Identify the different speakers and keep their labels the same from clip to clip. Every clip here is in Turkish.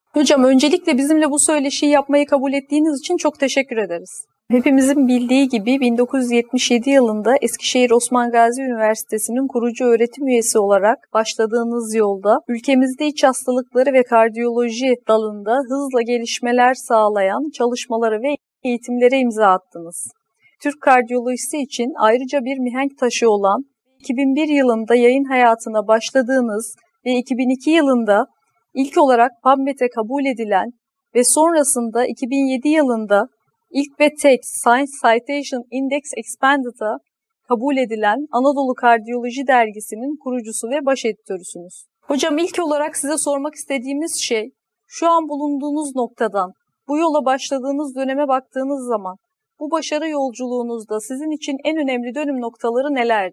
Speaker 1: Hocam öncelikle bizimle bu söyleşiyi yapmayı kabul ettiğiniz için çok teşekkür ederiz. Hepimizin bildiği gibi 1977 yılında Eskişehir Osman Gazi Üniversitesi'nin kurucu öğretim üyesi olarak başladığınız yolda ülkemizde iç hastalıkları ve kardiyoloji dalında hızla gelişmeler sağlayan çalışmaları ve eğitimlere imza attınız. Türk kardiyolojisi için ayrıca bir mihenk taşı olan 2001 yılında yayın hayatına başladığınız ve 2002 yılında ilk olarak PubMed'e kabul edilen ve sonrasında 2007 yılında ilk ve tek Science Citation Index Expanded'a kabul edilen Anadolu Kardiyoloji Dergisi'nin kurucusu ve baş editörüsünüz. Hocam ilk olarak size sormak istediğimiz şey, şu an bulunduğunuz noktadan bu yola başladığınız döneme baktığınız zaman bu başarı yolculuğunuzda sizin için en önemli dönüm noktaları nelerdi?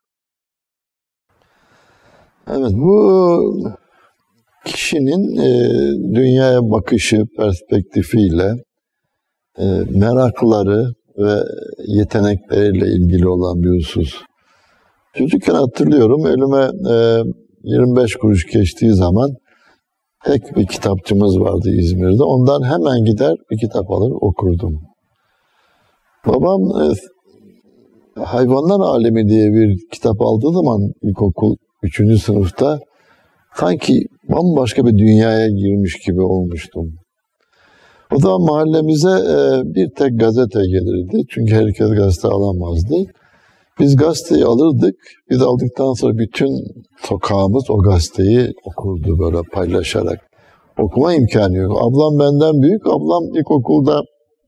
Speaker 2: Evet, bu kişinin dünyaya bakışı, perspektifiyle, merakları ve yetenekleriyle ilgili olan bir husus. Çocukken hatırlıyorum, elime 25 kuruş geçtiği zaman tek bir kitapçımız vardı İzmir'de. Ondan hemen gider bir kitap alır okurdum. Babam Hayvanlar Alemi diye bir kitap aldığı zaman ilkokul 3. sınıfta sanki bambaşka bir dünyaya girmiş gibi olmuştum. O zaman mahallemize bir tek gazete gelirdi. Çünkü herkes gazete alamazdı. Biz gazeteyi alırdık. Biz aldıktan sonra bütün sokağımız o gazeteyi okurdu böyle paylaşarak. Okuma imkanı yok. Ablam benden büyük. Ablam ilkokulda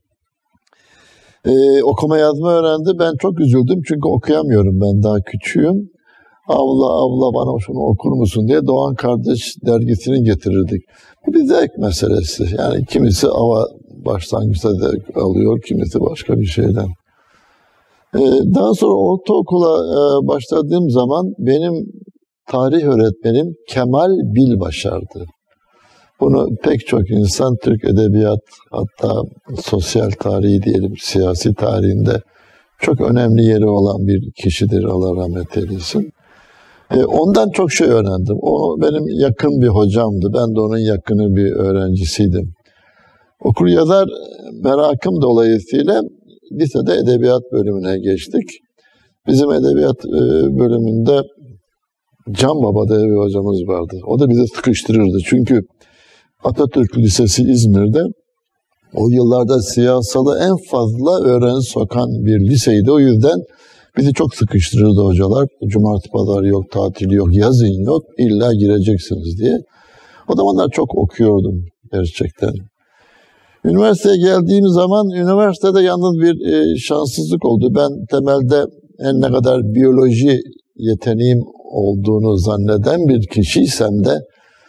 Speaker 2: okuma yazma öğrendi. Ben çok üzüldüm çünkü okuyamıyorum. Ben daha küçüğüm. Abla bana şunu okur musun diye Doğan Kardeş dergisini getirirdik. Bu bir zevk meselesi. Yani kimisi başlangıçta zevk alıyor, kimisi başka bir şeyden. Daha sonra ortaokula başladığım zaman benim tarih öğretmenim Kemal Bilbaşar'dı. Bunu pek çok insan Türk edebiyat, hatta sosyal tarihi diyelim, siyasi tarihinde çok önemli yeri olan bir kişidir. Allah rahmet eylesin. Ondan çok şey öğrendim. O benim yakın bir hocamdı. Ben de onun yakını bir öğrencisiydim. Okur yazar merakım dolayısıyla lisede edebiyat bölümüne geçtik. Bizim edebiyat bölümünde Can Baba diye bir hocamız vardı. O da bizi sıkıştırırdı. Çünkü Atatürk Lisesi İzmir'de o yıllarda siyasala en fazla öğrenci sokan bir liseydi. O yüzden bizi çok sıkıştırırdı hocalar. Cumartesi, pazar yok, tatil yok, yazın yok. İlla gireceksiniz diye. O zamanlar çok okuyordum gerçekten. Üniversiteye geldiğim zaman üniversitede yalnız bir şanssızlık oldu. Ben temelde ne kadar biyoloji yeteneğim olduğunu zanneden bir kişiysem de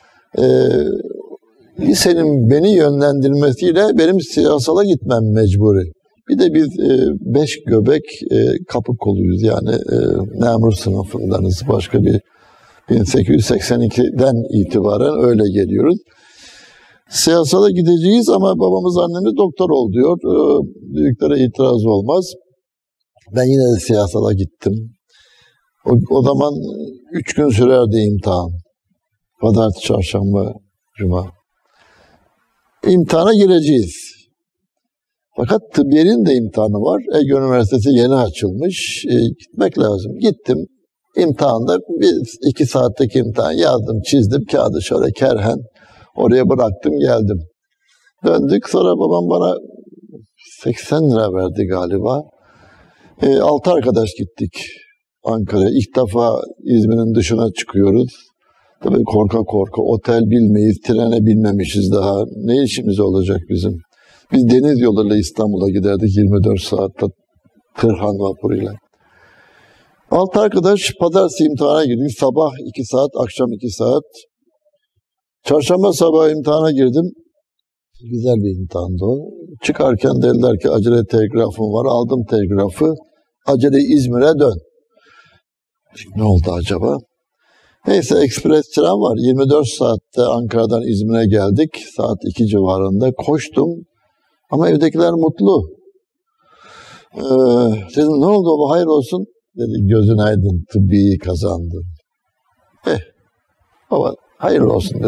Speaker 2: lisenin beni yönlendirmesiyle benim siyasala gitmem mecburi. Bir de biz 5 göbek kapı koluyuz, yani memur sınıfındanız. Başka bir 1882'den itibaren öyle geliyoruz. Siyasala gideceğiz ama babamız annemiz doktor ol diyor. Büyüklere itiraz olmaz. Ben yine de siyasala gittim. O zaman 3 gün sürerdi imtihan. Pazartesi, çarşamba, cuma. İmtihana gireceğiz. Fakat tıbbiyenin de imtihanı var. Ege Üniversitesi yeni açılmış. Gitmek lazım. Gittim. İmtihanda 2 saatlik imtihan yazdım, çizdim. Kağıdı şöyle kerhen oraya bıraktım, geldim. Döndük. Sonra babam bana 80 lira verdi galiba. 6 arkadaş gittik Ankara'ya. İlk defa İzmir'in dışına çıkıyoruz. Tabii korka korka. Otel bilmeyiz, trene binmemişiz daha. Ne işimiz olacak bizim? Biz deniz yoluyla İstanbul'a giderdik 24 saatte Tırhan vapuruyla. 6 arkadaş pazartesi imtihana girdik. Sabah 2 saat, akşam 2 saat. Çarşamba sabahı imtihana girdim. Güzel bir imtihandı o. Çıkarken dediler ki acele telgrafım var. Aldım telgrafı. Acele İzmir'e dön. Ne oldu acaba? Neyse, ekspres tren var. 24 saatte Ankara'dan İzmir'e geldik. Saat 2 civarında koştum. Ama evdekiler mutlu. Dedim ne oldu baba, hayır olsun. Dedi gözün aydın, tıbbiyi kazandın. Baba hayır olsun dedik.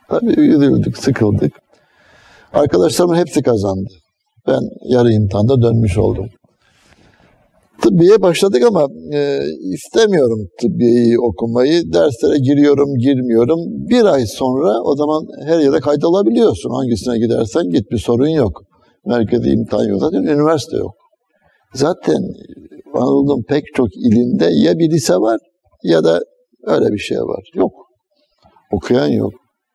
Speaker 2: Tabii üzüldük, sıkıldık. Arkadaşlarımın hepsi kazandı. Ben yarı imtihanda dönmüş oldum. Tıbbiye başladık ama istemiyorum tıbbiyeyi okumayı. Derslere giriyorum, girmiyorum. Bir ay sonra o zaman her yere kaydolabiliyorsun. Hangisine gidersen git, bir sorun yok. Merkezi imtihan yok. Zaten üniversite yok. Zaten Anadolu'nun pek çok ilinde ya bir lise var ya da öyle bir şey var. Yok. Okuyan yok.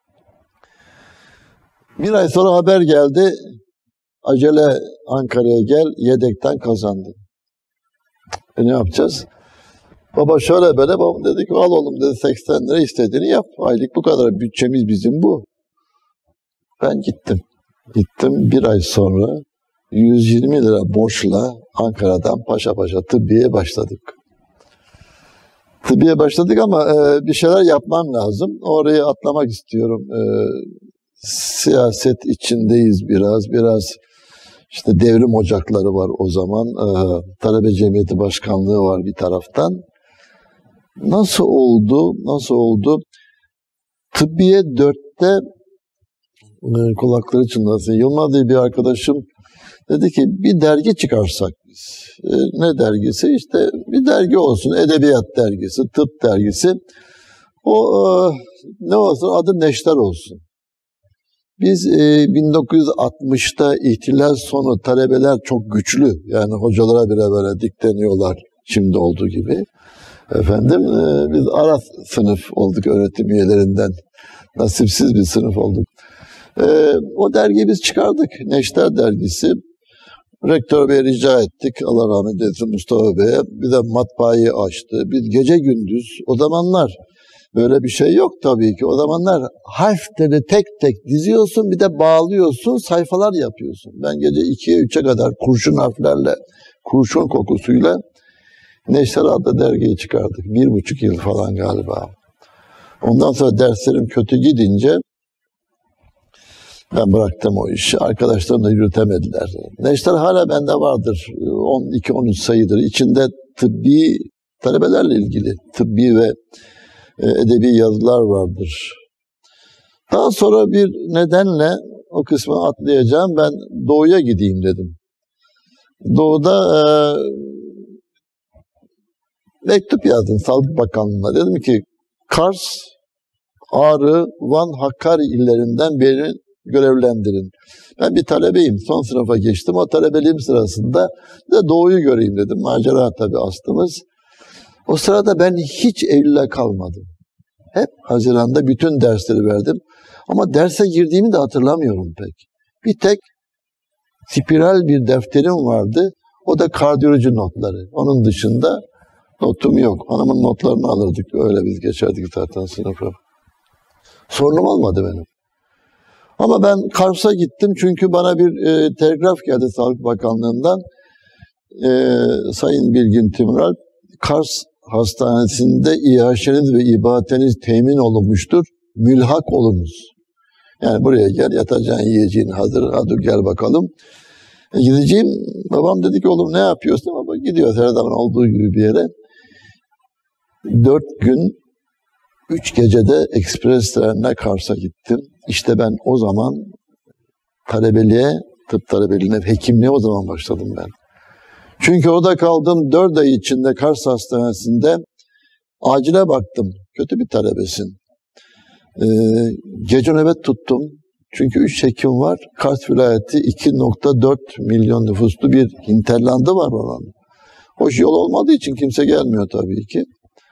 Speaker 2: Bir ay sonra haber geldi. Acele Ankara'ya gel, yedekten kazandın. Ne yapacağız? Baba şöyle böyle, babam dedi ki al oğlum dedi, 80 lira istediğini yap. Aylık bu kadar, bütçemiz bizim bu. Ben gittim. Gittim bir ay sonra 120 lira borçla Ankara'dan paşa paşa tıbbiyeye başladık. Tıbbiye başladık ama bir şeyler yapmam lazım. Orayı atlamak istiyorum. Siyaset içindeyiz biraz işte devrim ocakları var o zaman. Talebe Cemiyeti Başkanlığı var bir taraftan. Nasıl oldu? Tıbbiye 4'te kulakları çınlasın. Yılmaz diye bir arkadaşım dedi ki bir dergi çıkarsak biz. Ne dergisi? İşte bir dergi olsun. Edebiyat dergisi, tıp dergisi. O ne olsun? Adı Neşter olsun. Biz 1960'ta ihtilal sonu talebeler çok güçlü. Yani hocalara bile böyle dikleniyorlar şimdi olduğu gibi. Efendim biz ara sınıf olduk öğretim üyelerinden. Nasipsiz bir sınıf olduk. O dergiyi biz çıkardık. Neşter dergisi. Rektör Bey'e rica ettik. Allah rahmet eylesin Mustafa Bey'e. Bir de matbaayı açtı. Biz gece gündüz o zamanlar böyle bir şey yok tabii ki. O zamanlar harfleri tek tek diziyorsun, bir de bağlıyorsun, sayfalar yapıyorsun. Ben gece 2'ye 3'e kadar kurşun harflerle, kurşun kokusuyla Neşter adlı dergiyi çıkardık. 1,5 yıl falan galiba. Ondan sonra derslerim kötü gidince ben bıraktım o işi. Arkadaşlarım da yürütemediler. Neşter hala bende vardır. 12-13 sayıdır. İçinde tıbbi talebelerle ilgili tıbbi ve edebi yazılar vardır. Daha sonra bir nedenle o kısmı atlayacağım. Ben Doğu'ya gideyim dedim. Doğu'da mektup yazdım Sağlık Bakanlığı'na. Dedim ki Kars, Ağrı, Van, Hakkari illerinden beni görevlendirin. Ben bir talebeyim. Son sınıfa geçtim. O talebeliğim sırasında de Doğu'yu göreyim dedim. Macera tabii aslımız. O sırada ben hiç Eylül'e kalmadım. Hep Haziran'da bütün dersleri verdim. Ama derse girdiğimi de hatırlamıyorum pek. Bir tek spiral bir defterim vardı. O da kardiyoloji notları. Onun dışında notum yok. Hanımın notlarını alırdık. Öyle biz geçerdik zaten sınıfa. Sorunum olmadı benim. Ama ben Kars'a gittim çünkü bana bir telgraf geldi Sağlık Bakanlığı'ndan. Sayın Bilgin Timuralp, Kars Hastanesi'nde İHŞ'niz ve İBAT'niz temin olunmuştur. Mülhak olunuz. Yani buraya gel, yatacağın, yiyeceğin hazır. Hadi gel bakalım. Gideceğim. Babam dedi ki oğlum ne yapıyorsun? Ama gidiyoruz her zaman olduğu gibi bir yere. 4 gün 3 gecede ekspres trenle Kars'a gittim. İşte ben o zaman talebeliğe, tıp talebeliğine, hekimliğe o zaman başladım ben. Çünkü orada kaldım 4 ay içinde Kars Hastanesi'nde acile baktım. Kötü bir talebesin. Gece nöbet tuttum. Çünkü 3 hekim var. Kars vilayeti 2,4 milyon nüfuslu bir hinterlandı var oranın. Hoş yol olmadığı için kimse gelmiyor tabii ki.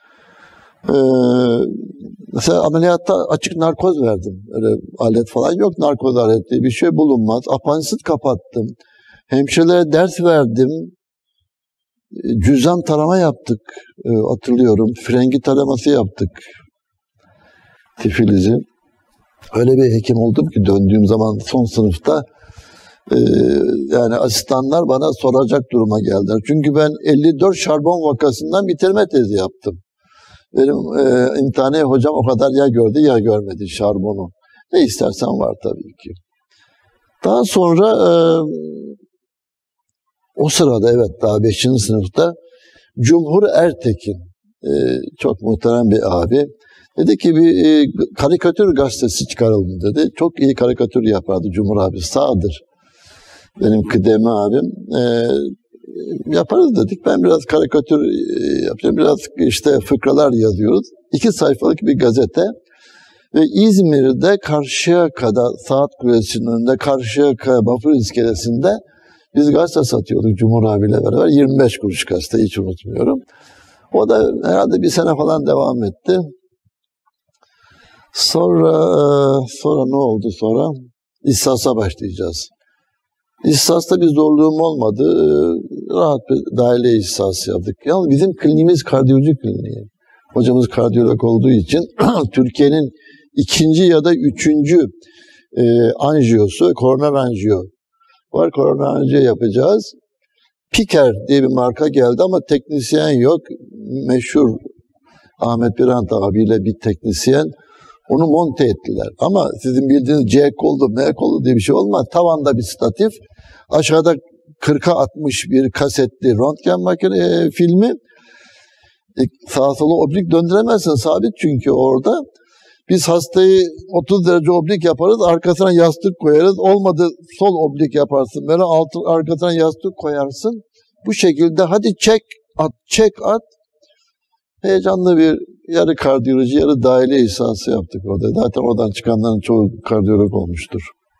Speaker 2: Mesela ameliyatta açık narkoz verdim. Öyle alet falan yok. Narkoz aleti bir şey bulunmaz. Apandisit kapattım. Hemşirelere ders verdim. Cüzdan tarama yaptık. Hatırlıyorum. Frengi taraması yaptık. Tifilizi. Öyle bir hekim oldum ki döndüğüm zaman son sınıfta yani asistanlar bana soracak duruma geldiler. Çünkü ben 54 şarbon vakasından bitirme tezi yaptım. Benim imtihane hocam o kadar ya gördü ya görmedi şarbonu. Ne istersen var tabii ki. Daha sonra o sırada evet daha 5. sınıfta Cumhur Ertekin çok muhterem bir abi. Dedi ki bir karikatür gazetesi çıkaralım dedi. Çok iyi karikatür yapardı Cumhur abi, sağdır. Benim kıdemli abim. Yaparız dedik. Ben biraz karikatür yapacağım. Biraz işte fıkralar yazıyoruz. 2 sayfalık bir gazete. Ve İzmir'de Karşıyaka'da, Saat Kulesi'nin önünde Karşıyaka Vapur İskelesi'nde biz gazete satıyorduk Cumhur abiyle beraber. 25 kuruş gazete, hiç unutmuyorum. O da herhalde bir sene falan devam etti. Sonra ne oldu sonra? İhsas'a başlayacağız. İhsas'ta bir zorluğum olmadı. Rahat bir dahiliye ihsası yaptık. Yalnız bizim kliniğimiz kardiyoloji kliniği. Hocamız kardiyolog olduğu için Türkiye'nin 2. ya da 3. anjiyosu, koroner anjiyo var. Koroner anjiyo yapacağız. Piker diye bir marka geldi ama teknisyen yok. Meşhur Ahmet Birant abiyle bir teknisyen onu monte ettiler. Ama sizin bildiğiniz C koldu, M koldu diye bir şey olmaz. Tavanda bir statif. Aşağıda 40'a 60 bir kasetli röntgen makine filmi. Sağa sola oblik döndüremezsin, sabit çünkü orada. Biz hastayı 30 derece oblik yaparız, arkasına yastık koyarız. Olmadı sol oblik yaparsın. Böyle arkasına yastık koyarsın. Bu şekilde hadi çek at. Heyecanlı bir yarı kardiyoloji, yarı dahiliye ihsası yaptık orada. Zaten oradan çıkanların çoğu kardiyolog olmuştur.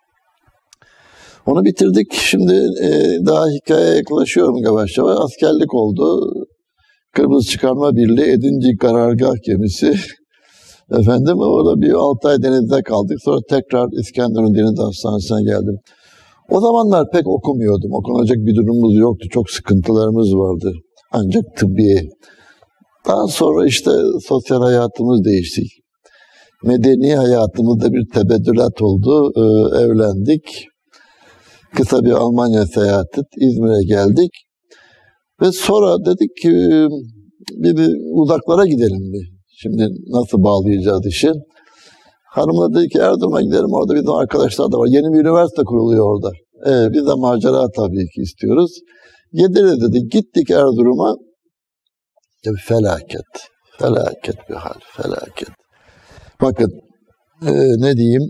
Speaker 2: Onu bitirdik. Şimdi daha hikayeye yaklaşıyorum yavaş yavaş. Askerlik oldu. Kıbrıs Çıkarma Birliği Edincik Karargah gemisi. Efendim orada bir 6 ay denizde kaldık. Sonra tekrar İskenderun Deniz Hastanesi'ne geldim. O zamanlar pek okumuyordum. Okunacak bir durumumuz yoktu. Çok sıkıntılarımız vardı. Ancak tıbbiye. Daha sonra işte sosyal hayatımız değişti. Medeni hayatımızda bir tebeddülat oldu. Evlendik. Kısa bir Almanya seyahati, İzmir'e geldik. Ve sonra dedik ki bir uzaklara gidelim bir. Şimdi nasıl bağlayacağız işi? Hanım dedi ki Erzurum'a gidelim, orada bizim arkadaşlar da var. Yeni bir üniversite kuruluyor orada. Biz de macera tabii ki istiyoruz. Gideriz dedik. Gittik Erzurum'a. Felaket. Felaket bir hal. Felaket. Bakın ne diyeyim?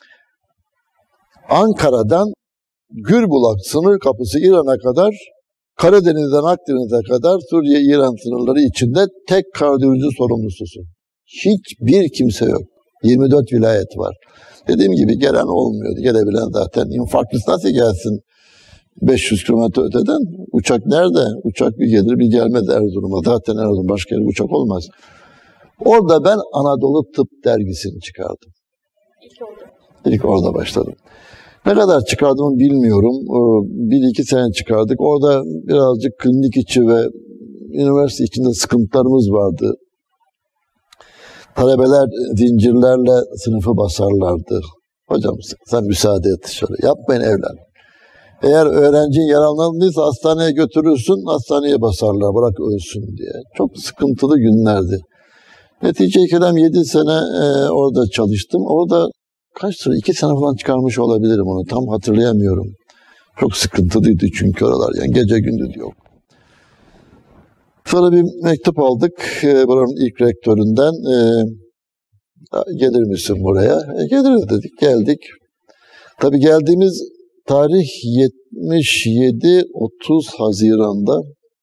Speaker 2: Ankara'dan Gürbulak sınır kapısı İran'a kadar, Karadeniz'den Akdeniz'e kadar Suriye-İran sınırları içinde tek kardiyoloji sorumlususun. Hiçbir kimse yok. 24 vilayet var. Dediğim gibi gelen olmuyordu. Gelebilen zaten infarktüs nasıl gelsin 500 kilometre öteden? Uçak nerede? Uçak bir gelir bir gelmez Erzurum'a. Zaten Erzurum başka yere uçak olmaz. Orada ben Anadolu Tıp dergisini çıkardım. İlk orada başladım. Ne kadar çıkardığımı bilmiyorum. 1-2 sene çıkardık. Orada birazcık klinik içi ve üniversite içinde sıkıntılarımız vardı. Talebeler zincirlerle sınıfı basarlardı. Hocam sen müsaade et şöyle. Yapmayın evlat. Eğer öğrencin yaralandıysa hastaneye götürürsün, hastaneye basarlar, bırak ölsün diye. Çok sıkıntılı günlerdi. Netice kelam 7 sene orada çalıştım. Orada kaç sene, 2 sene falan çıkarmış olabilirim onu. Tam hatırlayamıyorum. Çok sıkıntılıydı çünkü oralar. Yani gece gündüz yok. Sonra bir mektup aldık buranın ilk rektöründen. Gelir misin buraya? Geliriz dedik. Geldik. Tabii geldiğimiz tarih 30 Haziran'da.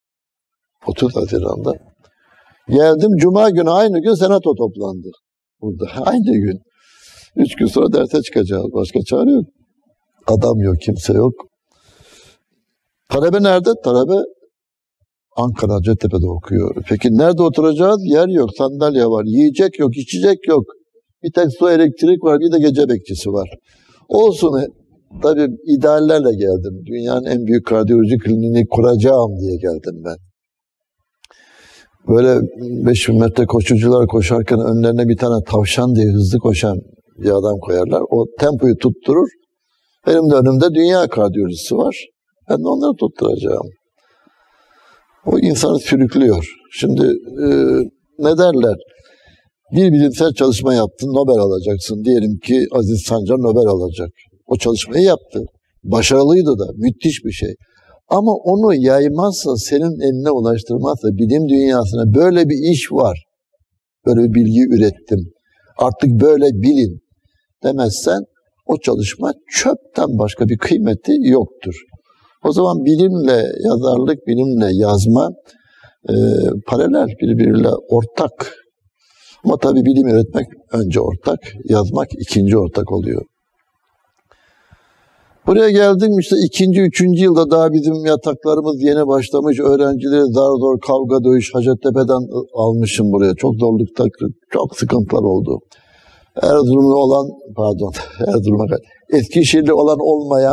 Speaker 2: Geldim. Cuma günü aynı gün senato toplandı. Burada aynı gün. 3 gün sonra derse çıkacağız. Başka çare yok. Adam yok, kimse yok. Talebe nerede? Talebe Ankara Hacettepe'de okuyor. Peki nerede oturacağız? Yer yok, sandalye var. Yiyecek yok, içecek yok. Bir tek su, elektrik var, bir de gece bekçisi var. Olsun. Tabii ideallerle geldim. Dünyanın en büyük kardiyoloji kliniğini kuracağım diye geldim ben. Böyle 5000 metre koşucular koşarken önlerine bir tane tavşan diye hızlı koşan bir adam koyarlar. O tempoyu tutturur. Benim de önümde dünya kardiyolojisi var. Ben de onları tutturacağım. O insanı sürüklüyor. Şimdi ne derler? Bir bilimsel çalışma yaptın, Nobel alacaksın. Diyelim ki Aziz Sancar Nobel alacak. O çalışmayı yaptı. Başarılıydı da, müthiş bir şey. Ama onu yaymazsa, senin eline ulaştırmazsa, bilim dünyasına böyle bir iş var. böyle bir bilgi ürettim, artık böyle bilin demezsen o çalışma çöpten başka bir kıymeti yoktur. O zaman bilimle yazarlık, bilimle yazma paralel, birbiriyle ortak. Ama tabii bilim üretmek önce ortak, yazmak ikinci ortak oluyor. Buraya geldim işte ikinci, üçüncü yılda daha bizim yataklarımız yeni başlamış. Öğrencileri zar zor kavga dövüş Hacettepe'den almışım buraya. Çok zorlukta, çok sıkıntılar oldu. Erzurumlu olan, Eskişehirli olan olmayan,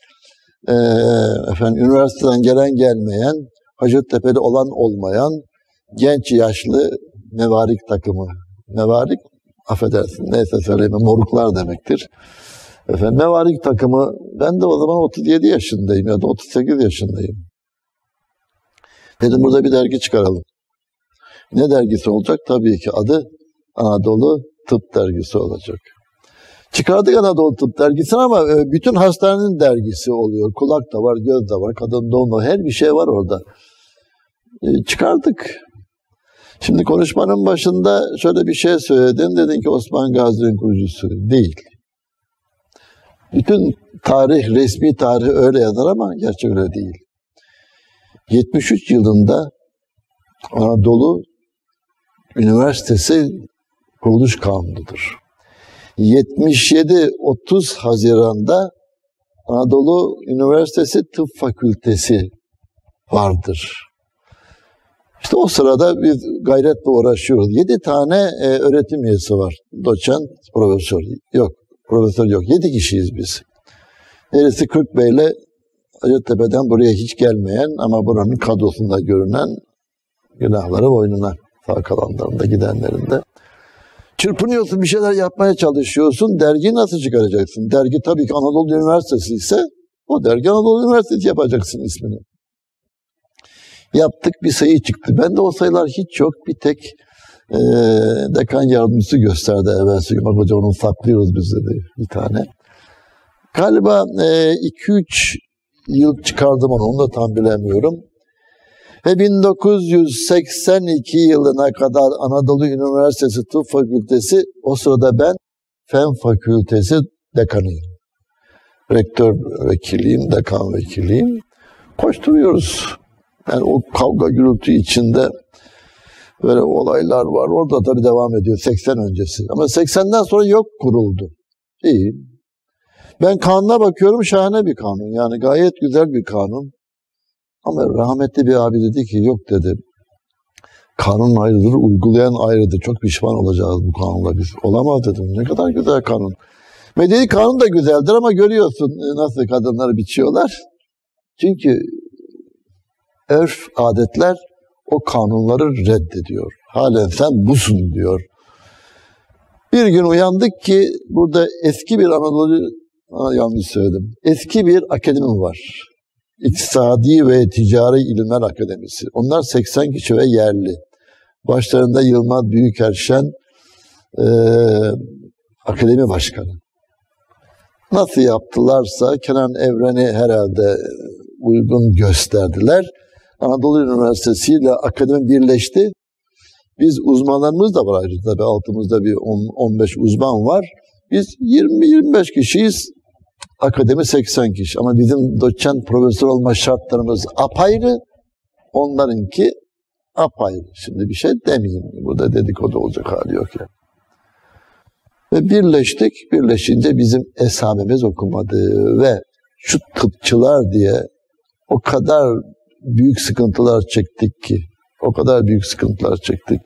Speaker 2: üniversiteden gelen gelmeyen, Hacettepe'li olan olmayan, genç yaşlı mevarik takımı. Mevarik, affedersin neyse söyleyeyim, moruklar demektir. Mevarik takımı, ben de o zaman 37 yaşındayım ya da 38 yaşındayım. Dedim burada bir dergi çıkaralım. Ne dergisi olacak? Tabii ki adı Anadolu Tıp Dergisi olacak. Çıkardık Anadolu Tıp Dergisi'ni ama bütün hastanenin dergisi oluyor. Kulak da var, göz de var, kadın doğum var, her bir şey var orada. Çıkardık. Şimdi konuşmanın başında şöyle bir şey söyledin. Dedin ki Osman Gazi'nin kurucusu. Değil. Bütün tarih, resmi tarih öyle yazar ama gerçek öyle değil. 73 yılında Anadolu Üniversitesi kuruluş kanunudur. 77-30 Haziran'da Anadolu Üniversitesi Tıp Fakültesi vardır. İşte o sırada biz gayretle uğraşıyoruz. 7 tane öğretim üyesi var. Doçent, profesör. Yok, profesör yok. 7 kişiyiz biz. Birisi Kırk Bey'le Hacettepe'den buraya hiç gelmeyen ama buranın kadrosunda görünen, günahları boynuna, sağ kalanlarında, gidenlerinde. Çırpınıyorsun, bir şeyler yapmaya çalışıyorsun. Dergiyi nasıl çıkaracaksın? Dergi tabii ki Anadolu Üniversitesi ise o dergi Anadolu Üniversitesi yapacaksın ismini. Yaptık, bir sayı çıktı. Ben de o sayılar hiç yok. Bir tek dekan yardımcısı gösterdi evvelsi gün. Bak hoca onu saklıyoruz biz dedi bir tane. Galiba 2-3 yıl çıkardım onu da tam bilemiyorum. Ve 1982 yılına kadar Anadolu Üniversitesi Tıp Fakültesi, o sırada ben Fen Fakültesi dekanıyım. Rektör vekiliyim, dekan vekiliyim. Koşturuyoruz. Yani o kavga gürültü içinde böyle olaylar var. Orada tabii devam ediyor 80 öncesi. Ama 80'den sonra yok kuruldu. İyi. Ben kanuna bakıyorum, şahane bir kanun. Yani gayet güzel bir kanun. Ama rahmetli bir abi dedi ki yok dedi. Kanun ayrıdır, uygulayan ayrıdır. Çok pişman olacağız bu kanunla biz. Olamaz dedim. Ne kadar güzel kanun. Medeni kanun da güzeldir ama görüyorsun nasıl kadınları biçiyorlar. Çünkü örf, adetler o kanunları reddediyor. Halen sen busun diyor. Bir gün uyandık ki burada eski bir yanlış söyledim. Eski bir akademi var. İktisadi ve Ticari İlimler Akademisi. Onlar 80 kişi ve yerli. Başlarında Yılmaz Büyükerşen akademi başkanı. Nasıl yaptılarsa Kenan Evren'i herhalde uygun gösterdiler. Anadolu Üniversitesi ile akademi birleşti. Biz uzmanlarımız da var ayrıca. Tabii altımızda bir 15 uzman var. Biz 20-25 kişiyiz. Akademi 80 kişi. Ama bizim doçent profesör olma şartlarımız apayrı. Onlarınki apayrı. Şimdi bir şey demeyeyim. Burada dedikodu olacak hali yok ya. Ve birleştik. Birleşince bizim esamemiz okunmadı. Ve şu tıpçılar diye o kadar büyük sıkıntılar çektik ki. O kadar büyük sıkıntılar çektik.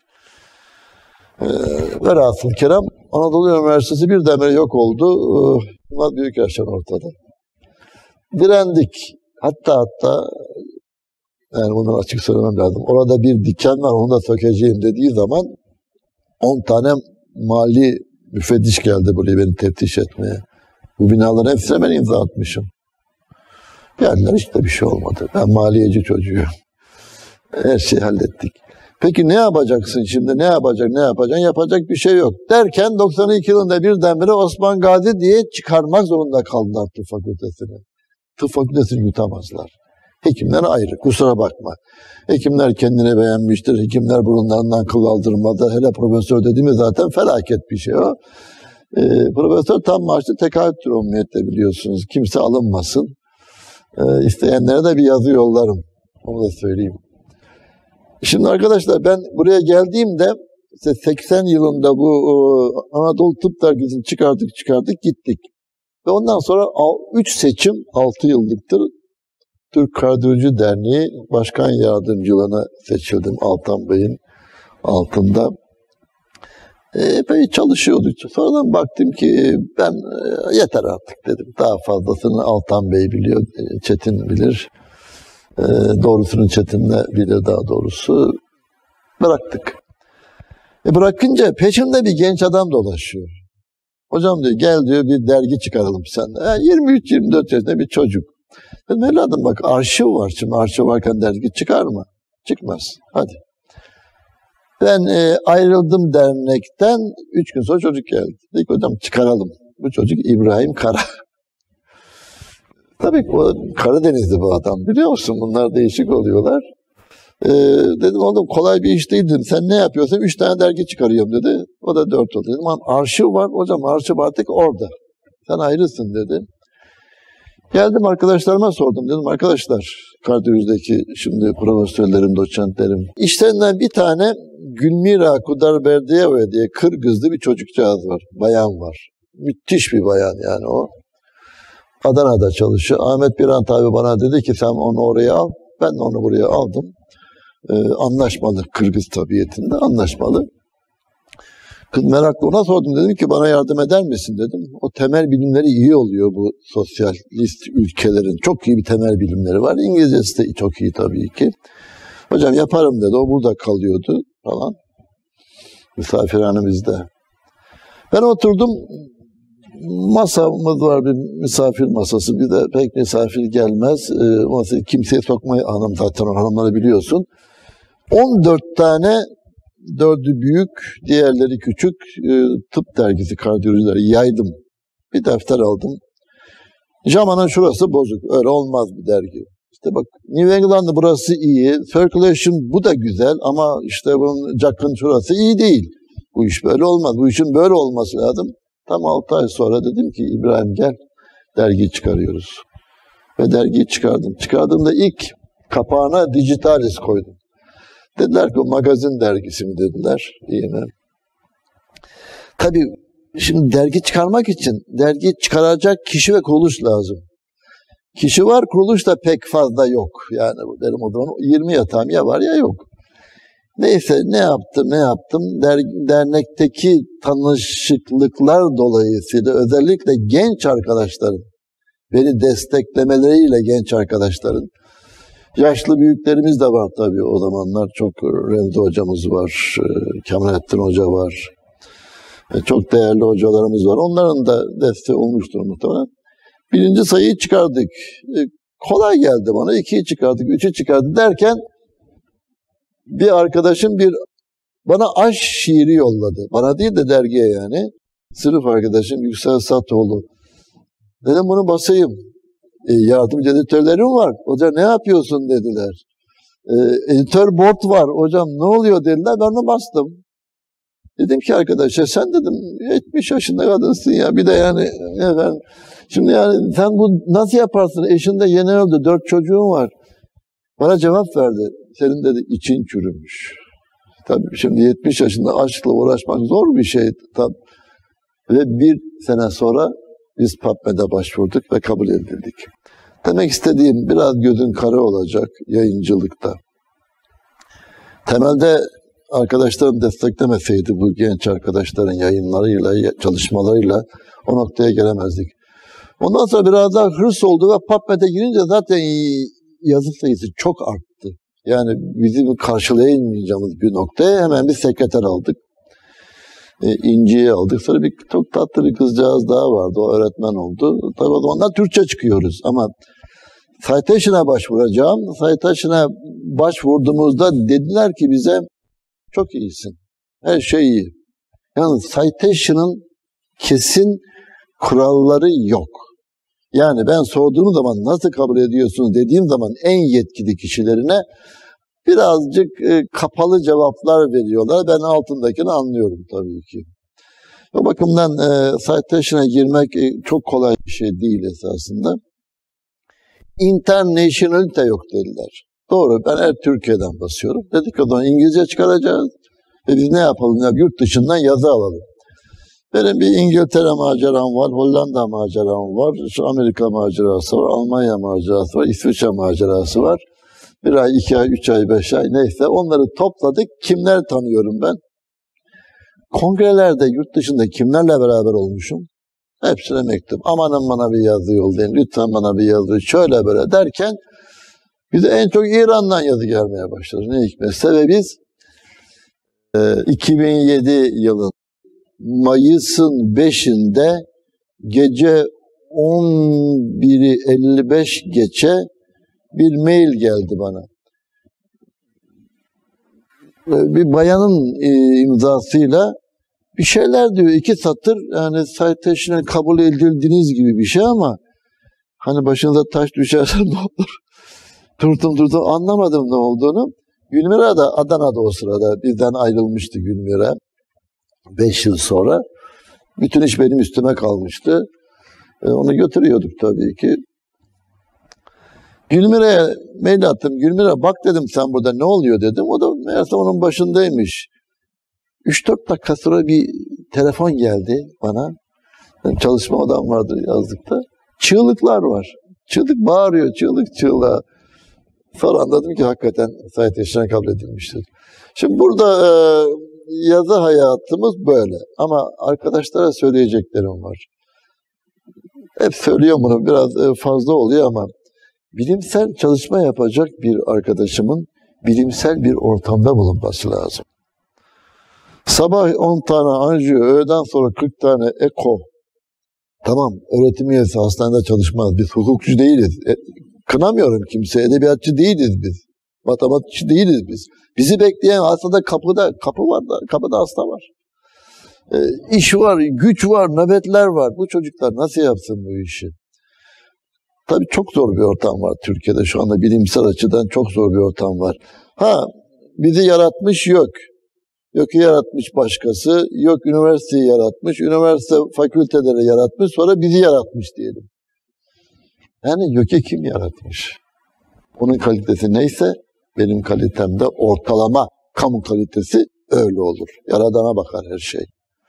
Speaker 2: Velhasıl kelam Anadolu Üniversitesi birdenbire yok oldu. Yılmaz Büyükerşen ortada. Direndik. Hatta yani bunu açık söylemem lazım. Orada bir diken var, onu da sökeceğim dediği zaman 10 tane mali müfettiş geldi buraya beni teftiş etmeye. Bu binaların hepsine ben imza atmışım. Geldiler, işte bir şey olmadı. Ben maliyeci çocuğuyum. Her şeyi hallettik. Peki ne yapacaksın şimdi? Ne yapacaksın? Yapacak bir şey yok. Derken 92 yılında birdenbire Osman Gazi diye çıkarmak zorunda kaldılar tıp fakültesini. Tıp fakültesini yutamazlar. Hekimler ayrı, kusura bakma. Hekimler kendini beğenmiştir, hekimler burunlarından kıl aldırmadı. Hele profesör dediğimiz zaten felaket bir şey o. Profesör tam maaşlı tekaüttür umumiyette, biliyorsunuz. Kimse alınmasın. İsteyenlere de bir yazı yollarım. Onu da söyleyeyim. Şimdi arkadaşlar, ben buraya geldiğimde 80 yılında bu Anadolu Tıp Dergisi'ni çıkardık gittik. Ve ondan sonra 3 seçim 6 yıllıktır Türk Kardiyoloji Derneği Başkan Yardımcılığına seçildim Altan Bey'in altında. Epey çalışıyorduk. Sonradan baktım ki ben yeter artık dedim. Daha fazlasını Altan Bey biliyor, Çetin bilir. Doğrusunu Çetin de bilir daha doğrusu. Bıraktık. Bırakınca peşinde bir genç adam dolaşıyor. Hocam diyor, gel diyor, bir dergi çıkaralım seninle. 23-24 yaşında bir çocuk. Dedim evladım bak, arşiv var. Şimdi arşiv varken dergi çıkar mı? Çıkmaz. Hadi. Ben ayrıldım dernekten. 3 gün sonra çocuk geldi. Dedik hocam çıkaralım. Bu çocuk İbrahim Kara. Tabii o Karadenizli bu adam, biliyor musun? Bunlar değişik oluyorlar. Dedim oğlum kolay bir iş değil dedim. Sen ne yapıyorsun? 3 tane dergi çıkarıyorum dedi. O da 4 oldu. Dedim arşiv var. Hocam arşiv artık orada. Sen ayrısın dedi. Geldim arkadaşlarıma sordum. Dedim arkadaşlar, kardiyolojideki şimdi profesörlerim, doçentlerim. İşlerinden bir tane Gülmira Kudarberdiyeva diye Kırgızlı bir çocukcağız var. Bayan var. Müthiş bir bayan yani o. Adana'da çalışıyor. Ahmet Birant abi bana dedi ki sen onu oraya al. Ben de onu buraya aldım. Anlaşmalı, Kırgız tabiatında anlaşmalı. Kız meraklı, ona sordum, dedim ki bana yardım eder misin dedim. O temel bilimleri iyi oluyor bu sosyalist ülkelerin. Çok iyi bir temel bilimleri var. İngilizcesi de çok iyi tabii ki. Hocam yaparım dedi. O burada kalıyordu falan. Misafirhanemizde. Ben oturdum. Masamız var, bir misafir masası. Bir de pek misafir gelmez. Masayı kimseye sokmayı, hanım zaten o hanımları biliyorsun. 14 tane, 4'ü büyük, diğerleri küçük tıp dergisi kardiyolojileri yaydım. Bir defter aldım. Jaman'ın şurası bozuk. Öyle olmaz bir dergi. İşte bak New England'da burası iyi. Circulation bu da güzel ama işte bunun Jack'ın şurası iyi değil. Bu iş böyle olmaz. Bu işin böyle olması lazım. Tam 6 ay sonra dedim ki İbrahim gel, dergi çıkarıyoruz. Ve dergiyi çıkardım. Çıkardığımda ilk kapağına Digitalis koydum. Dediler ki o magazin dergisi mi dediler. Yine. Tabii şimdi dergi çıkarmak için dergi çıkaracak kişi ve kuruluş lazım. Kişi var, kuruluş da pek fazla yok. Yani benim o zaman 20 yatağım ya var ya yok. Neyse ne yaptım. Dernekteki tanışıklıklar dolayısıyla özellikle genç arkadaşların, beni desteklemeleriyle genç arkadaşların, yaşlı büyüklerimiz de var tabii o zamanlar. Çok Remzi hocamız var, Kemalettin Hoca var. Çok değerli hocalarımız var. Onların da desteği olmuştur muhtemelen. 1. sayıyı çıkardık. Kolay geldi bana. 2'yi çıkardık, 3'ü çıkardık derken bir arkadaşım bana aşk şiiri yolladı. Bana değil de dergiye yani. Sınıf arkadaşım Yüksel Satoğlu. Dedim bunu basayım. Yardımcı editörlerim var. Hoca ne yapıyorsun dediler. Editör board var. Hocam ne oluyor dediler. Ben onu bastım. Dedim ki arkadaşlar sen dedim 70 yaşında kadınsın ya. Bir de yani efendim, şimdi yani sen bu nasıl yaparsın? Eşin de yeni öldü. 4 çocuğun var. Bana cevap verdi. Senin dedi için çürümüş. Tabii şimdi 70 yaşında aşkla uğraşmak zor bir şey. Tabii. Ve 1 sene sonra biz PubMed'e başvurduk ve kabul edildik. Demek istediğim biraz gözün kara olacak yayıncılıkta. Temelde arkadaşlarım desteklemeseydi bu genç arkadaşların yayınlarıyla, çalışmalarıyla o noktaya gelemezdik. Ondan sonra biraz daha hırs oldu ve PubMed'e girince zaten yazı sayısı çok arttı. Yani bizim karşılayamayacağımız bir noktaya hemen bir sekreter aldık. İnci'yi aldık. Sonra çok tatlı bir kızcağız daha vardı. O öğretmen oldu. Tabii o zamanlar Türkçe çıkıyoruz ama Citation'a başvuracağım. Citation'a başvurduğumuzda dediler ki bize çok iyisin. Her şey iyi. Yani Citation'ın kesin kuralları yok. Yani ben sorduğum zaman nasıl kabul ediyorsunuz dediğim zaman en yetkili kişilerine birazcık kapalı cevaplar veriyorlar. Ben altındakini anlıyorum tabii ki. O bakımdan citation'a girmek çok kolay bir şey değil esasında. Internationalite yok dediler. Doğru, ben her Türkiye'den basıyorum. Dedik o zaman İngilizce çıkaracağız. Ve biz ne yapalım? Ya, yurt dışından yazı alalım. Benim bir İngiltere maceram var, Hollanda maceram var, şu Amerika macerası var, Almanya macerası var, İsviçre macerası var. 1 ay, 2 ay, 3 ay, 5 ay neyse onları topladık. Kimler tanıyorum ben? Kongrelerde yurt dışında kimlerle beraber olmuşum? Hepsine mektup. Amanın bana bir yazı yollayın, lütfen bana bir yazı, şöyle böyle derken bize en çok İran'dan yazı gelmeye başladı. Ne hikmetse ve biz 2007 yılın Mayıs'ın 5'inde gece 11'i 55 geçe bir mail geldi bana. Bir bayanın imzasıyla bir şeyler diyor, 2 satır, yani citation'a kabul edildiğiniz gibi bir şey ama hani başınıza taş düşerse ne olur? Durdum anlamadım ne olduğunu. Gülmira da Adana'da o sırada bizden ayrılmıştı Gülmira. 5 yıl sonra. Bütün iş benim üstüme kalmıştı. Onu götürüyorduk tabii ki. Gülmira'ya mail attım. Gülmira bak dedim, sen burada ne oluyor dedim. O da meğerse onun başındaymış. 3-4 dakika sonra bir telefon geldi bana. Benim çalışma odam vardı yazlıkta. Çığlıklar var. Çığlık bağırıyor, çığlığa. Sonra anladım ki hakikaten citation'a kabul edilmiştir. Şimdi burada yazı hayatımız böyle. Ama arkadaşlara söyleyeceklerim var. Hep söylüyorum bunu, biraz fazla oluyor ama bilimsel çalışma yapacak bir arkadaşımın bilimsel bir ortamda bulunması lazım. Sabah 10 tane anjiyo, öğleden sonra 40 tane eko. Tamam, öğretim üyesi hastanede çalışmaz. Biz hukukçu değiliz. Kınamıyorum kimse, edebiyatçı değiliz biz. Matematikçi değiliz biz. Bizi bekleyen hastada kapı var da, kapıda hasta var. İş var, güç var, nöbetler var. Bu çocuklar nasıl yapsın bu işi? Tabii çok zor bir ortam var Türkiye'de şu anda, bilimsel açıdan çok zor bir ortam var. Bizi yaratmış yok. YÖK'ü yaratmış başkası, YÖK üniversiteyi yaratmış, üniversite fakülteleri yaratmış, sonra bizi yaratmış diyelim. Yani YÖK'ü kim yaratmış? Onun kalitesi neyse benim kalitem de ortalama kamu kalitesi öyle olur. Yaradana bakar her şey.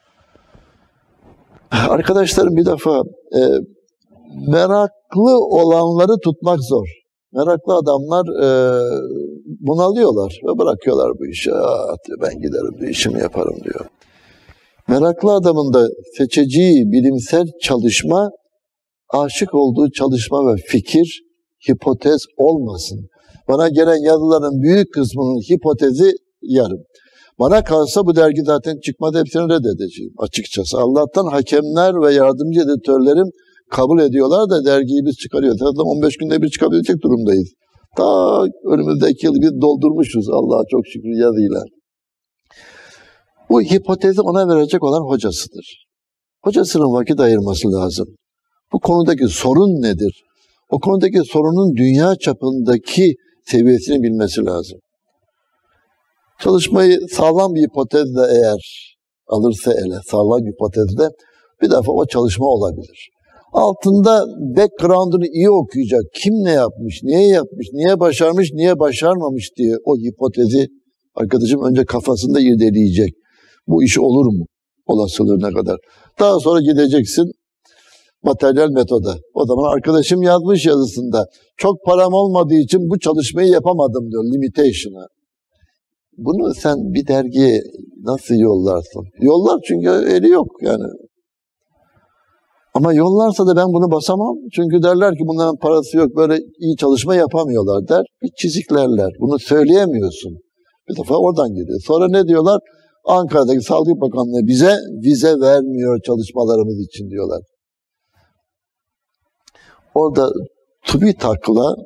Speaker 2: Arkadaşlarım bir defa meraklı olanları tutmak zor. Meraklı adamlar bunalıyorlar ve bırakıyorlar bu işi. Ben giderim bir işimi yaparım diyor. Meraklı adamın da seçeceği bilimsel çalışma, aşık olduğu çalışma ve fikir, hipotez olmasın. Bana gelen yazıların büyük kısmının hipotezi yarım. Bana kalsa bu dergi zaten çıkmadı, hepsini reddedeceğim açıkçası. Allah'tan hakemler ve yardımcı editörlerim kabul ediyorlar da dergiyi biz çıkarıyoruz. Zaten 15 günde bir çıkabilecek durumdayız. Ta önümüzdeki yılı biz doldurmuşuz Allah'a çok şükür yazıyla. Bu hipotezi ona verecek olan hocasıdır. Hocasının vakit ayırması lazım. Bu konudaki sorun nedir? O konudaki sorunun dünya çapındaki seviyesini bilmesi lazım. Çalışmayı sağlam bir hipotezle eğer alırsa ele, sağlam bir hipotezle bir defa o çalışma olabilir. Altında background'unu iyi okuyacak. Kim ne yapmış, niye yapmış, niye başarmış, niye başarmamış diye o hipotezi arkadaşım önce kafasında irdeleyecek. Bu iş olur mu? Olasılığı ne kadar? Daha sonra gideceksin materyal metoda. O zaman arkadaşım yazmış yazısında. Çok param olmadığı için bu çalışmayı yapamadım diyor, limitation'a. Bunu sen bir dergiye nasıl yollarsın? Yollar çünkü eli yok yani. Ama yollarsa da ben bunu basamam. Çünkü derler ki bunların parası yok, böyle iyi çalışma yapamıyorlar der. Bir çiziklerler. Bunu söyleyemiyorsun. Bir defa oradan geliyor. Sonra ne diyorlar? Ankara'daki Sağlık Bakanlığı bize vize vermiyor çalışmalarımız için diyorlar. Orada TÜBİTAK'la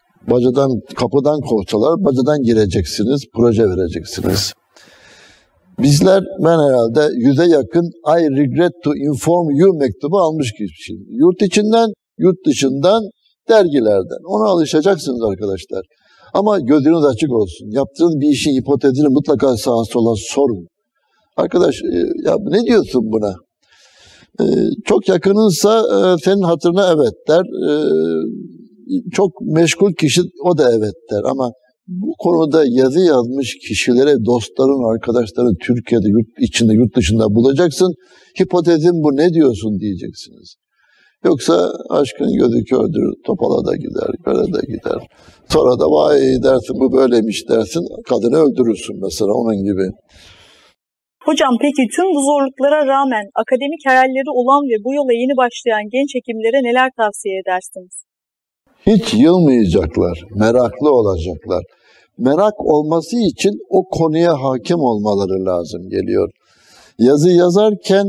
Speaker 2: kapıdan kovsalar bacadan gireceksiniz, proje vereceksiniz. Ben herhalde 100'e yakın I regret to inform you mektubu almış kişiyim. Yurt içinden, yurt dışından, dergilerden. Ona alışacaksınız arkadaşlar. Ama gözünüz açık olsun. Yaptığınız bir işin hipotezini mutlaka sağa sola sorun. Arkadaş ya ne diyorsun buna? Çok yakınınsa senin hatırına evet der. Çok meşgul kişi o da evet der. Ama bu konuda yazı yazmış kişilere, dostların, arkadaşların Türkiye'de, yurt içinde, yurt dışında bulacaksın. Hipotezin bu, ne diyorsun diyeceksiniz. Yoksa aşkın gözü kördür, topala da gider, böyle de gider. Sonra da vay dersin, bu böyleymiş dersin, kadını öldürürsün mesela, onun gibi.
Speaker 1: Hocam peki tüm bu zorluklara rağmen akademik hayalleri olan ve bu yola yeni başlayan genç hekimlere neler tavsiye edersiniz?
Speaker 2: Hiç yılmayacaklar, meraklı olacaklar. Merak olması için o konuya hakim olmaları lazım geliyor. Yazı yazarken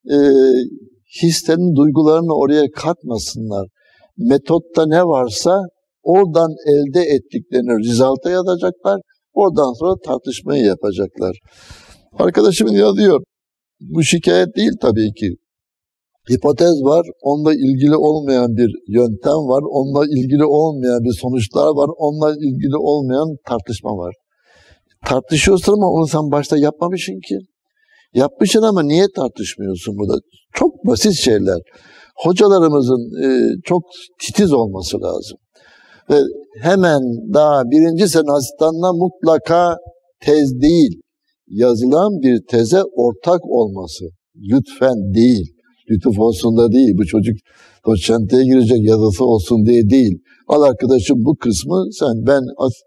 Speaker 2: hislerini, duygularını oraya katmasınlar. Metotta ne varsa oradan elde ettiklerini result'a yazacaklar. Oradan sonra tartışmayı yapacaklar. Arkadaşım yazıyor. Bu şikayet değil tabii ki. Hipotez var, onunla ilgili olmayan bir yöntem var, onunla ilgili olmayan bir sonuçlar var, onunla ilgili olmayan tartışma var. Tartışıyorsun ama onu sen başta yapmamışsın ki. Yapmışsın ama niye tartışmıyorsun burada? Çok basit şeyler. Hocalarımızın çok titiz olması lazım. Ve hemen daha birinci sene asistanına mutlaka tez değil, yazılan bir teze ortak olması. Lütfen değil. Lütuf olsun da değil. Bu çocuk doçentliğe girecek, yazısı olsun diye değil. Al arkadaşım bu kısmı ben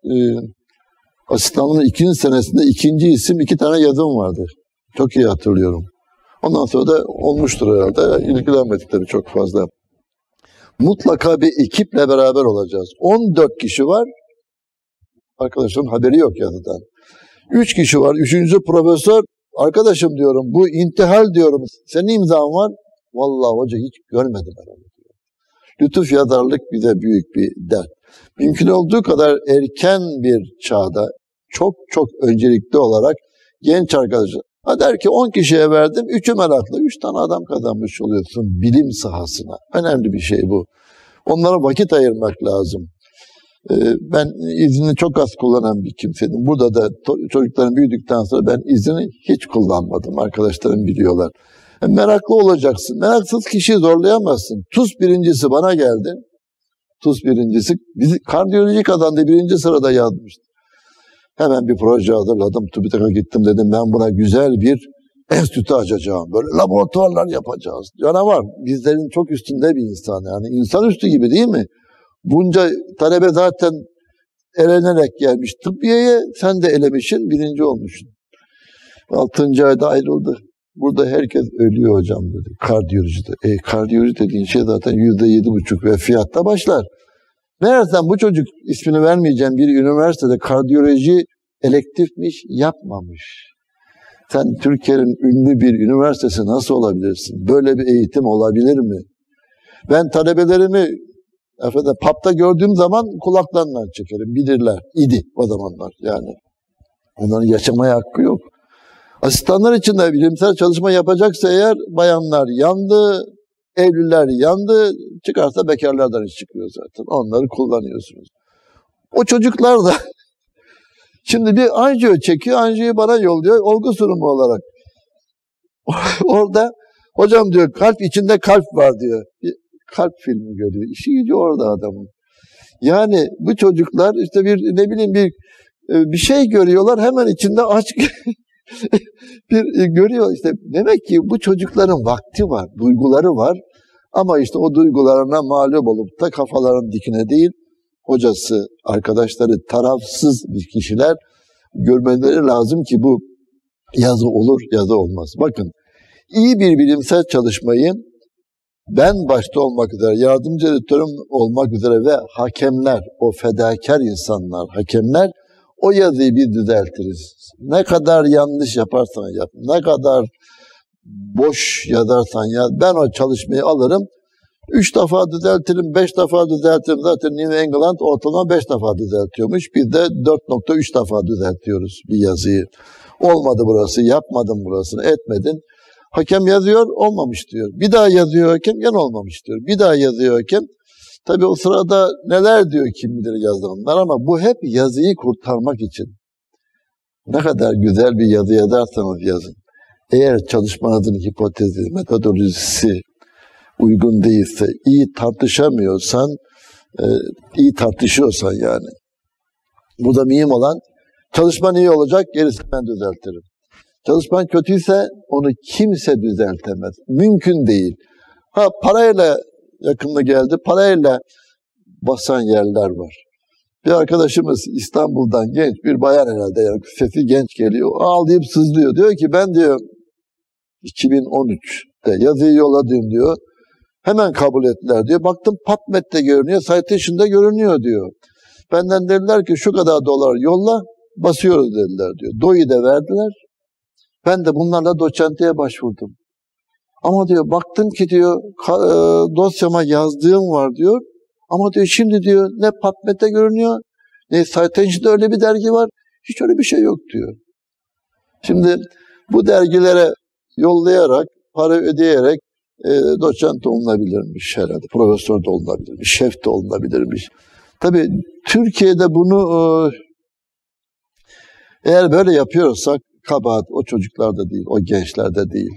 Speaker 2: asistanlığın 2. senesinde 2. isim 2 tane yazım vardı. Çok iyi hatırlıyorum. Ondan sonra da olmuştur herhalde. İlgilenmedik tabii çok fazla. Mutlaka bir ekiple beraber olacağız. 14 kişi var. Arkadaşların haberi yok yazıdan. 3 kişi var. 3. profesör. Arkadaşım diyorum, bu intihal diyorum. Senin imzan var. Vallahi hoca hiç görmedim herhalde. Lütuf yazarlık bize büyük bir dert. Mümkün olduğu kadar erken bir çağda çok çok öncelikli olarak genç arkadaşlar. Der ki 10 kişiye verdim, 3'ü meraklı. 3 tane adam kazanmış oluyorsun bilim sahasına. Önemli bir şey bu. Onlara vakit ayırmak lazım. Ben izni çok az kullanan bir kimsedim. Burada da çocukların büyüdükten sonra ben izni hiç kullanmadım. Arkadaşlarım biliyorlar. Meraklı olacaksın. Meraksız kişiyi zorlayamazsın. TUS birincisi bana geldi. TUS birincisi. Kardiyoloji kazandı. 1. sırada yazmıştı. Hemen bir proje hazırladım. TÜBİTAK'a gittim, dedim ben buna güzel bir enstitü açacağım. Böyle laboratuvarlar yapacağız. Canavar. Bizlerin çok üstünde bir insan. Yani insanüstü gibi değil mi? Bunca talebe zaten elenerek gelmiş tıbbiyeye, sen de elemişsin, 1. olmuşsun. 6. ayda ayrıldı. Burada herkes ölüyor hocam dedi. Kardiyolojide. Kardiyoloji dediğin şey zaten %7,5 ve fiyatta başlar. Meğersem bu çocuk, ismini vermeyeceğim, bir üniversitede kardiyoloji elektifmiş, yapmamış. Sen Türkiye'nin ünlü bir üniversitesi nasıl olabilirsin? Böyle bir eğitim olabilir mi? Ben talebelerimi pub'da gördüğüm zaman kulaklarından çekerim. Bilirler. İdi o zamanlar yani. Onların yaşamaya hakkı yok. Asistanlar için de bilimsel çalışma yapacaksa eğer, bayanlar yandı, evliler yandı, çıkarsa bekarlardan iş çıkıyor zaten. Onları kullanıyorsunuz. O çocuklar da şimdi bir anjiyo çekiyor, anjiyoyu bana yolluyor olgu sunumu olarak. Orada hocam diyor, kalp içinde kalp var diyor. Bir kalp filmi görüyor. İşi gücü orada adamın. Yani bu çocuklar işte bir şey görüyorlar, hemen içinde aşk görüyor işte. Demek ki bu çocukların vakti var, duyguları var. Ama işte o duygularına mağlup olup da kafaların dikine değil, hocası, arkadaşları tarafsız bir kişiler görmeleri lazım ki bu yazı olur, yazı olmaz. Bakın, iyi bir bilimsel çalışmayı ben başta olmak üzere, yardımcı editörüm olmak üzere ve hakemler, o fedakar insanlar, hakemler, o yazıyı bir düzeltiriz. Ne kadar yanlış yaparsan yap, ne kadar boş yazarsan yaz, ben o çalışmayı alırım, 3 defa düzeltirim, 5 defa düzeltirim. Zaten New England ortalama 5 defa düzeltiyormuş. Biz de 4,3 defa düzeltiyoruz bir yazıyı. Olmadı burası, yapmadın burasını, etmedin. Hakem yazıyor, olmamış diyor. Bir daha yazıyor hakem, gene olmamış diyor. Bir daha yazıyor hakem. Tabii o sırada neler diyor kim bilir yazanlar, ama bu hep yazıyı kurtarmak için. Ne kadar güzel bir yazı yazarsanız yazın. Eğer çalışmanızın hipotezi, metodolojisi uygun değilse, iyi tartışamıyorsan, iyi tartışıyorsan yani. Burada mühim olan, çalışman iyi olacak, gerisini ben düzeltirim. Çalışman kötüyse onu kimse düzeltemez. Mümkün değil. Ha, parayla yakınlığı geldi, parayla basan yerler var. Bir arkadaşımız İstanbul'dan, genç bir bayan herhalde, yani sesi genç geliyor, ağlayıp sızlıyor. Diyor ki ben diyor 2013'te yazıyı yolladım diyor. Hemen kabul ettiler diyor. Baktım PubMed'de görünüyor, Citation'da görünüyor diyor. Benden dediler ki şu kadar dolar yolla, basıyoruz dediler diyor. DOI'yi de verdiler. Ben de bunlarla doçentliğe başvurdum. Ama diyor baktım ki diyor dosyama yazdığım var diyor. Ama diyor şimdi diyor ne PubMed'de görünüyor, ne Citation'da öyle bir dergi var. Hiç öyle bir şey yok diyor. Şimdi bu dergilere yollayarak, para ödeyerek doçent olunabilirmiş herhalde. Profesör de olunabilirmiş, şef de olunabilirmiş. Tabii Türkiye'de bunu eğer böyle yapıyorsak kabahat o çocuklarda değil, o gençlerde değil.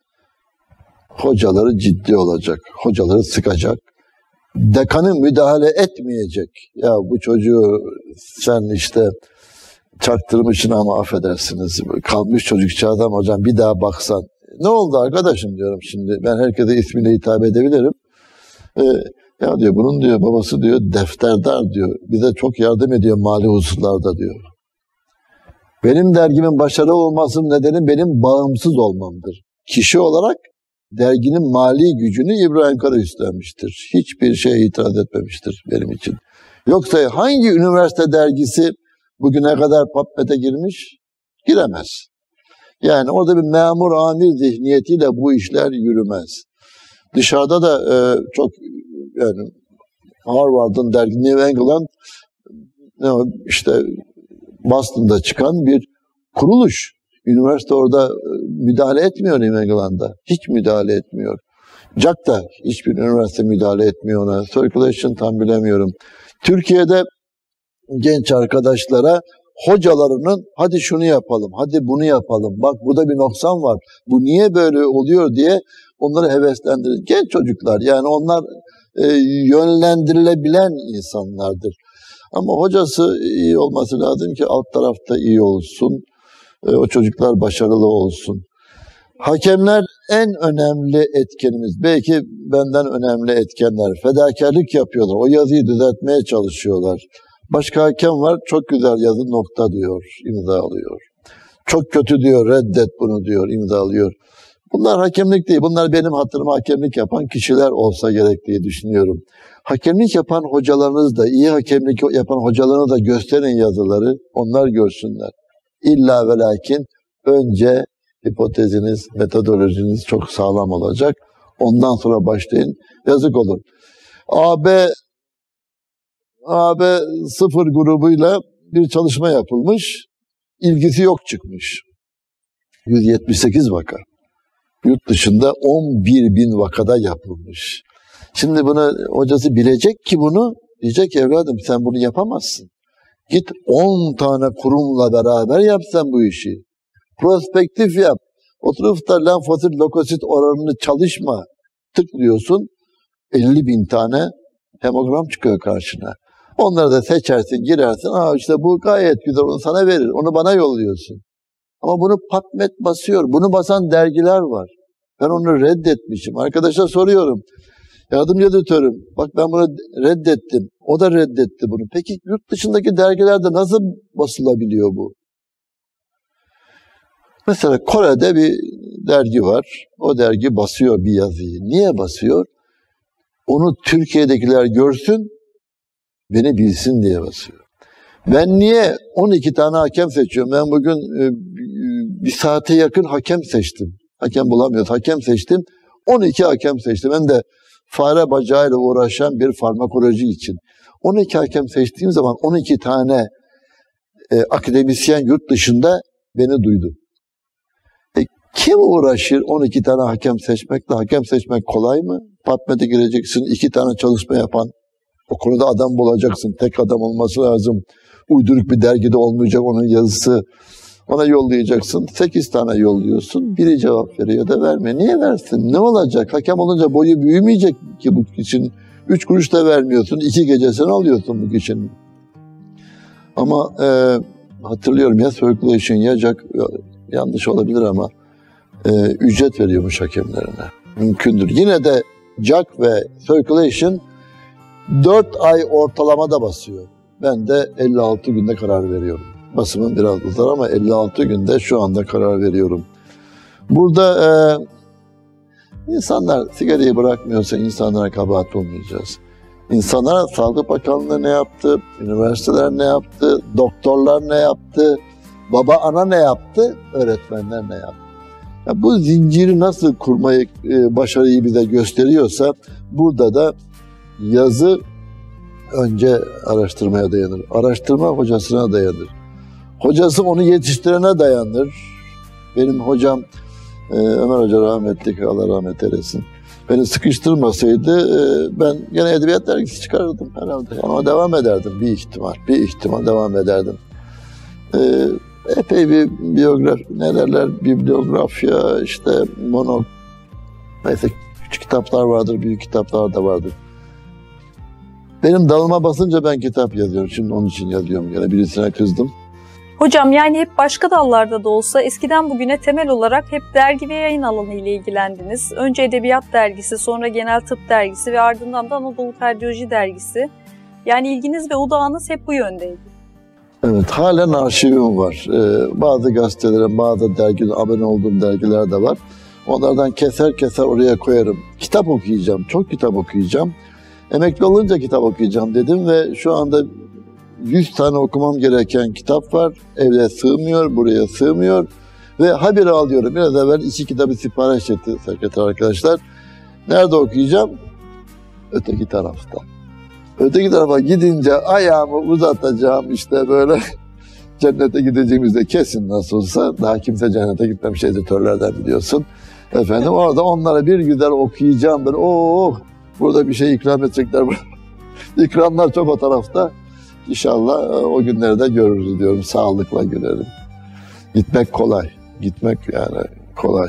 Speaker 2: Hocaları ciddi olacak, hocaları sıkacak. Dekanı müdahale etmeyecek. Ya bu çocuğu sen işte çaktırmışsın ama affedersiniz. Kalmış çocukçağdan hocam bir daha baksan. Ne oldu arkadaşım diyorum şimdi. Ben herkese ismiyle hitap edebilirim. Ya diyor bunun diyor babası diyor defterdar diyor. Bize çok yardım ediyor mali hususlarda diyor. Benim dergimin başarılı olmasının nedeni benim bağımsız olmamdır. Kişi olarak derginin mali gücünü İbrahim Kara üstlenmiştir. Hiçbir şeye itiraz etmemiştir benim için. Yoksa hangi üniversite dergisi bugüne kadar PubMed'e girmiş? Giremez. Yani orada bir memur amir zihniyetiyle bu işler yürümez. Dışarıda da çok yani Harvard'ın dergi New England işte Boston'da çıkan bir kuruluş. Üniversite orada müdahale etmiyor New England'da. Hiç müdahale etmiyor. JAC da hiçbir üniversite müdahale etmiyor ona. Circulation tam bilemiyorum. Türkiye'de genç arkadaşlara hocalarının hadi şunu yapalım, hadi bunu yapalım, bak burada bir noksan var, bu niye böyle oluyor diye onları heveslendirir. Genç çocuklar yani onlar yönlendirilebilen insanlardır. Ama hocası iyi olması lazım ki alt tarafta iyi olsun, o çocuklar başarılı olsun. Hakemler en önemli etkenimiz. Belki benden önemli etkenler. Fedakarlık yapıyorlar. O yazıyı düzeltmeye çalışıyorlar. Başka hakem var. Çok güzel yazı nokta diyor. İmzalıyor. Çok kötü diyor. Reddet bunu diyor. İmzalıyor. Bunlar hakemlik değil. Bunlar benim hatırıma hakemlik yapan kişiler olsa gerek diye düşünüyorum. Hakemlik yapan hocalarınız da, iyi hakemlik yapan hocalarını da gösterin yazıları. Onlar görsünler. İlla ve lakin önce hipoteziniz, metodolojiniz çok sağlam olacak. Ondan sonra başlayın. Yazık olur. AB 0 grubuyla bir çalışma yapılmış. İlgisi yok çıkmış. 178 vaka. Yurt dışında 11.000 vakada yapılmış. Şimdi bunu hocası bilecek ki bunu diyecek evladım sen bunu yapamazsın. Git 10 tane kurumla beraber yap sen bu işi. Prospektif yap. Oturup da lenfosit, lökosit oranını çalışma. Tıklıyorsun 50.000 tane hemogram çıkıyor karşına. Onları da seçersin, girersin. İşte bu gayet güzel, onu sana verir. Onu bana yolluyorsun. Ama bunu PubMed basıyor. Bunu basan dergiler var. Ben onu reddetmişim. Arkadaşa soruyorum. Yardımcı editörüm, bak ben bunu reddettim. O da reddetti bunu. Peki yurt dışındaki dergilerde nasıl basılabiliyor bu? Mesela Kore'de bir dergi var. O dergi basıyor bir yazıyı. Niye basıyor? Onu Türkiye'dekiler görsün, beni bilsin diye basıyor. Ben niye 12 tane hakem seçiyorum? Ben bugün bir saate yakın hakem seçtim. Hakem bulamıyoruz. Hakem seçtim. 12 hakem seçtim. Ben de fare bacağıyla uğraşan bir farmakoloji için. 12 hakem seçtiğim zaman 12 tane akademisyen yurt dışında beni duydu. Kim uğraşır 12 tane hakem seçmekle? Hakem seçmek kolay mı? PubMed'e gireceksin, 2 tane çalışma yapan, o konuda adam bulacaksın, tek adam olması lazım. Uyduruk bir dergide olmayacak onun yazısı. Ona yollayacaksın, 8 tane yolluyorsun, biri cevap veriyor da verme. Niye versin? Ne olacak? Hakem olunca boyu büyümeyecek ki bu için. 3 kuruş da vermiyorsun, 2 gecesini alıyorsun bu kişinin. Ama hatırlıyorum ya Circulation ya Jack, yanlış olabilir ama ücret veriyormuş hakemlerine. Mümkündür. Yine de Jack ve Circulation 4 ay ortalamada basıyor. Ben de 56 günde karar veriyorum. Basımın biraz uzar ama 56 günde şu anda karar veriyorum. Burada insanlar sigarayı bırakmıyorsa insanlara kabahat olmayacağız. İnsanlara Sağlık Bakanlığı ne yaptı, üniversiteler ne yaptı, doktorlar ne yaptı, baba ana ne yaptı, öğretmenler ne yaptı. Ya bu zinciri nasıl kurmayı, başarıyı bize gösteriyorsa burada da yazı önce araştırmaya dayanır. Araştırma hocasına dayanır. Hocası onu yetiştirene dayanır. Benim hocam Ömer Hoca rahmetli, Allah rahmet eylesin. Beni sıkıştırmasaydı ben gene edebiyat dergisi çıkarırdım herhalde. Yani ona devam ederdim bir ihtimal devam ederdim. Epey bir biyografi, ne derler, bibliografya, işte neyse küçük kitaplar vardır, büyük kitaplar da vardır. Benim dalıma basınca ben kitap yazıyorum. Şimdi onun için yazıyorum. Gene birisine kızdım.
Speaker 1: Hocam yani hep başka dallarda da olsa eskiden bugüne temel olarak hep dergi ve yayın alanı ile ilgilendiniz. Önce Edebiyat Dergisi, sonra Genel Tıp Dergisi ve ardından da Anadolu Kardiyoloji Dergisi. Yani ilginiz ve odağınız hep bu yöndeydi.
Speaker 2: Evet, halen arşivim var. Bazı gazetelerin, bazı dergilerin, abone olduğum dergiler de var. Onlardan keser keser oraya koyarım. Kitap okuyacağım, çok kitap okuyacağım. Emekli olunca kitap okuyacağım dedim ve şu anda 100 tane okumam gereken kitap var. Evde sığmıyor, buraya sığmıyor. Ve haberi alıyorum. Biraz evvel 2 kitabı sipariş etti sekreter arkadaşlar. Nerede okuyacağım? Öteki tarafta. Öteki tarafa gidince ayağımı uzatacağım işte böyle cennete gideceğimizde kesin nasıl olsa. Daha kimse cennete gitmemiş editörlerden biliyorsun. Efendim orada onlara bir güzel okuyacağım. Ben burada bir şey ikram edecekler. İkramlar çok o tarafta. İnşallah o günleri de görürüz diyorum. Sağlıkla görelim. Gitmek kolay. Gitmek yani kolay.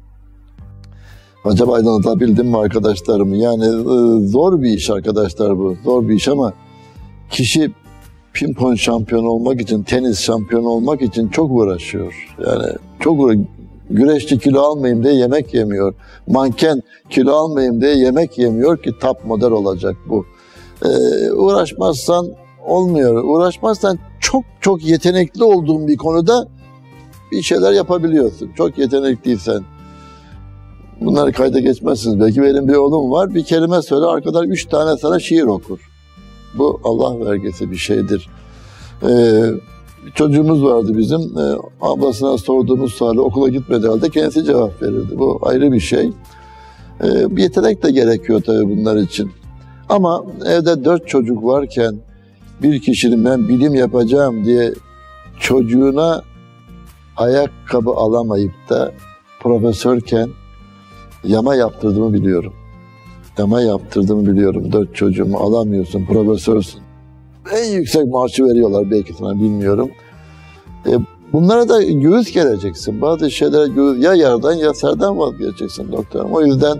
Speaker 2: Acaba aydınlatabildim mi arkadaşlarımı? Yani zor bir iş arkadaşlar bu. Zor bir iş ama kişi pimpon şampiyonu olmak için, tenis şampiyonu olmak için çok uğraşıyor. Yani çok güreşçi kilo almayayım diye yemek yemiyor. Manken kilo almayayım diye yemek yemiyor ki top model olacak bu. Uğraşmazsan olmuyor. Uğraşmazsan çok yetenekli olduğun bir konuda bir şeyler yapabiliyorsun. Çok yetenekliysen. Bunları kayda geçmezsiniz. Belki benim bir oğlum var. Bir kelime söyle arkadan 3 tane sana şiir okur. Bu Allah vergisi bir şeydir. Bir çocuğumuz vardı bizim. Ablasına sorduğumuz suali okula gitmediği halde kendisi cevap verirdi. Bu ayrı bir şey. Bir yetenek de gerekiyor tabii bunlar için. Ama evde 4 çocuk varken bir kişinin ben bilim yapacağım diye çocuğuna ayakkabı alamayıp da profesörken yama yaptırdığımı biliyorum. Yama yaptırdığımı biliyorum. 4 çocuğumu alamıyorsun, profesörsün. En yüksek maaşı veriyorlar belki sana, bilmiyorum. Bunlara da göğüs geleceksin. Bazı şeylere ya yardan ya serden vazgeçeceksin doktorum. O yüzden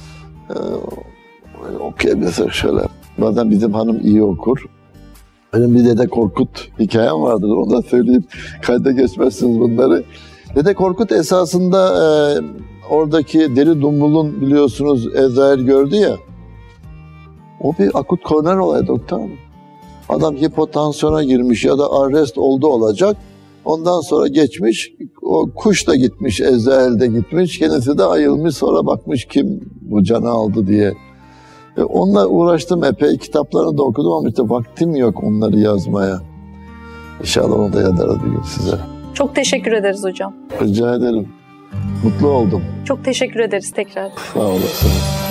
Speaker 2: okuyabilirsek şöyle. Bazen bizim hanım iyi okur. Benim bir Dede Korkut hikayem vardır. Onu da söyleyeyim. Kayda geçmezsiniz bunları. Dede Korkut esasında oradaki Deli Dumbul'un biliyorsunuz Ezrail gördü ya. O bir akut koroner olayı doktor. Adam hipotansiyona girmiş ya da arrest oldu olacak. Ondan sonra geçmiş. O kuş da gitmiş, Ezrail de gitmiş. Kendisi de ayılmış, sonra bakmış kim bu canı aldı diye. Onunla uğraştım epey. Kitaplarını da okudum ama işte vaktim yok onları yazmaya. İnşallah onu da yazarız bir gün size.
Speaker 1: Çok teşekkür ederiz hocam.
Speaker 2: Rica ederim. Mutlu oldum.
Speaker 1: Çok teşekkür ederiz tekrar.
Speaker 2: Sağ olasın.